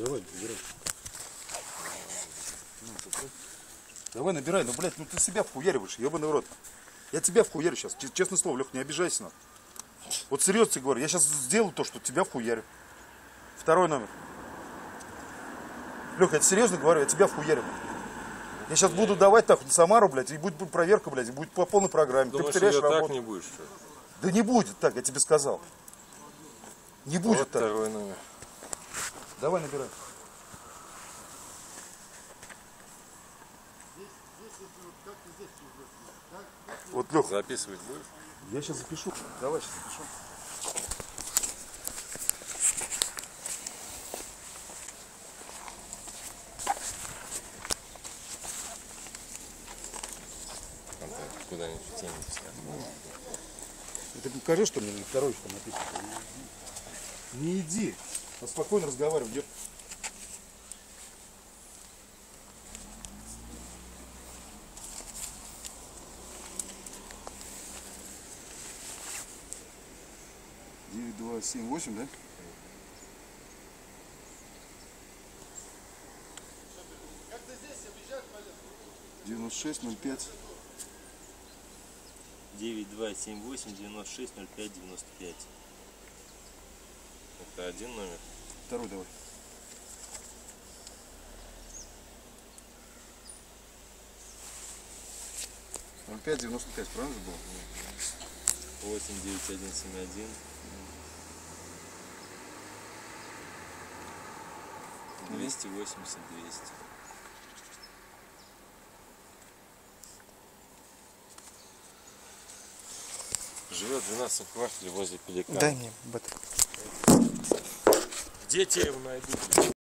Давай, набирай. Давай, набирай. Ну, блядь, ну ты себя вхуяриваешь, ебаный в рот. Я тебя вхуярю сейчас. Честное слово, Лех, не обижайся на. Вот серьезно тебе говорю, я сейчас сделаю то, что тебя вхуярю. Второй номер. Лех, я тебе серьезно говорю, я тебя вхуярю. Я сейчас буду давать так в Самару, блядь, и будет проверка, блядь, и будет по полной программе. Думаешь, ты потеряешь работу. Так не будешь, что ли? Да не будет так, я тебе сказал. Не будет вот так. Второй номер. Давай, набирай. Вот, Лех, Записывать будешь? я сейчас запишу. Давай, сейчас запишу. Куда-нибудь в тень. Ты покажи, что мне на второй что написано. Не иди. А спокойно разговаривай. Идет. Девять, два, семь, восемь, да? Как ты здесь объезжаешь, пойдет? 9605. 9278 96 05 95. Это один номер. Второй давай. Ну, 0595, правильно же было? 89171 280 200. Живет в 12 квартале возле Пеликана. Дай мне БТ. Где я его найду?